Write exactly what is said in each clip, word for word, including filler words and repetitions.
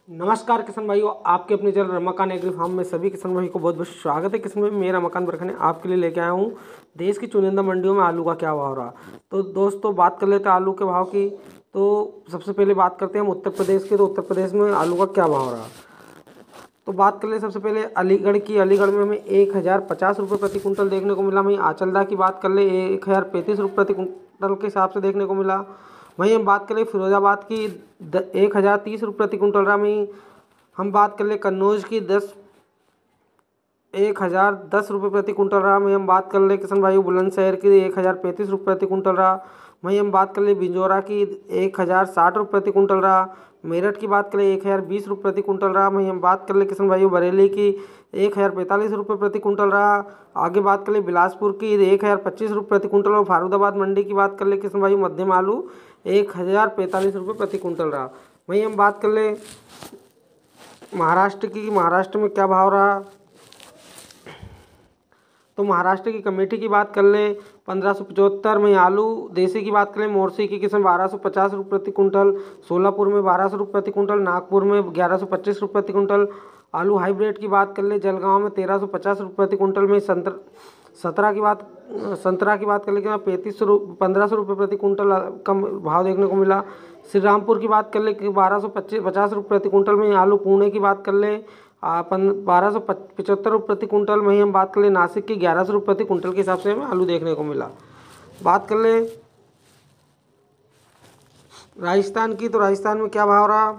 नमस्कार किसान भाइयों, आपके अपने चैनल रमाकांत एग्री फार्म में सभी किसान भाई को बहुत बहुत स्वागत है। किसान भाई, मेरा मकान बरखने आपके लिए लेके आया हूँ देश की चुनिंदा मंडियों में आलू का क्या भाव रहा। तो दोस्तों बात कर लेते हैं आलू के भाव की। तो सबसे पहले बात करते हैं हम उत्तर प्रदेश की। तो उत्तर प्रदेश में आलू का क्या भाव रहा, तो बात कर ले सबसे पहले अलीगढ़ की। अलीगढ़ में हमें एक हज़ार पचास रुपये प्रति कुंटल देखने को मिला। वहीं आंचलदा की बात कर ले एक हज़ार पैंतीस रुपये प्रति कुंटल के हिसाब से देखने को मिला। वहीं हम बात करें फिरोजाबाद की एक हज़ार तीस रुपये प्रति कुंटल रहा। वहीं हम बात कर ले कन्नौज की दस एक हज़ार दस रुपये प्रति कुंटल रहा। वहीं हम बात कर ले किसान भाई बुलंदशहर की एक हज़ार पैंतीस रुपये प्रति कुंटल रहा। वहीं हम बात कर ले बिजौरा की एक हज़ार साठ रुपये प्रति कुंटल रहा। मेरठ की बात करें एक हज़ार बीस रुपये प्रति कुंटल रहा। वहीं हम बात कर ले किसान भाई बरेली की एक हज़ार पैंतालीस रुपये प्रति कुंटल रहा। आगे बात कर ले बिलासपुर की एक हज़ार पच्चीस रुपये प्रति कुंटल। और फारुखाबाद मंडी की बात कर ले किसान भाई मध्यम आलू एक हज़ार पैंतालीस रुपये प्रति कुंटल रहा। वहीं हम बात कर ले महाराष्ट्र की। महाराष्ट्र में क्या भाव रहा, तो महाराष्ट्र की कमेटी की बात कर ले पंद्रह सौ पचहत्तर में आलू। देसी की बात करें मोरसी की किस्म बारह सौ पचास रुपये प्रति कुंटल। सोलापुर में बारह सौ रुपये प्रति कुंटल। नागपुर में ग्यारह सौ पच्चीस रुपये प्रति कुंटल। आलू हाइब्रिड की बात कर ले जलगांव में तेरह सौ पचास रुपये प्रति कुंटल में। संतर सत्रह की बात संतरा की बात कर ले पैंतीस सौ पंद्रह सौ रुपये प्रति कुंटल कम भाव देखने को मिला। श्री रामपुर की बात कर ले बारह सौ पच्चीस पचास रुपये प्रति कुंटल में आलू। पुणे की बात कर ले बारह सौ पचहत्तर रुपये प्रति कुंटल। वहीं हम बात कर ले नासिक की ग्यारह सौ रुपये प्रति कुंटल के हिसाब से हमें आलू देखने को मिला। बात कर ले राजस्थान की, तो राजस्थान में क्या भाव रहा,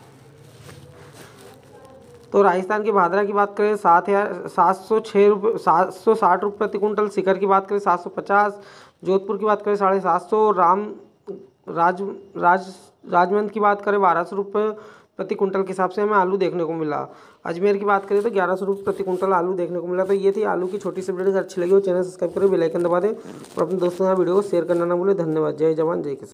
तो राजस्थान की भादरा की बात करें सात हज़ार सात सौ छः रुपये सात सौ साठ रुपये प्रति कुंटल। सीकर की बात करें सात सौ पचास। जोधपुर की बात करें साढ़े सात सौ। राम राज राज राजमंद की बात करें बारह सौ रुपये प्रति कुंटल के हिसाब से हमें आलू देखने को मिला। अजमेर की बात करें तो ग्यारह सौ रुपये प्रति कुंटल आलू देखने को मिला। तो ये थी आलू की छोटी सी वीडियो। अच्छी लगी हो चैनल सब्सक्राइब करें, बेल आइकन दबा दें और अपने दोस्तों के साथ वीडियो को शेयर करना ना भूलें। धन्यवाद। जय जवान जय किसान।